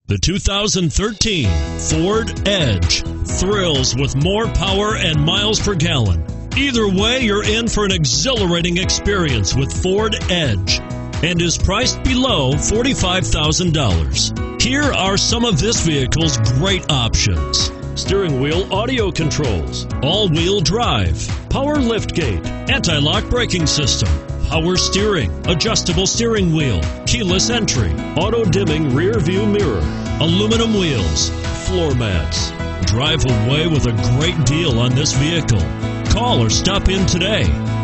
The 2013 Ford Edge thrills with more power and miles per gallon. Either way, you're in for an exhilarating experience with Ford Edge and is priced below $45,000. Here are some of this vehicle's great options: steering wheel audio controls, all-wheel drive, power liftgate, anti-lock braking system, power steering, adjustable steering wheel, keyless entry, auto-dimming rear view mirror, aluminum wheels, floor mats. Drive away with a great deal on this vehicle. Call or stop in today.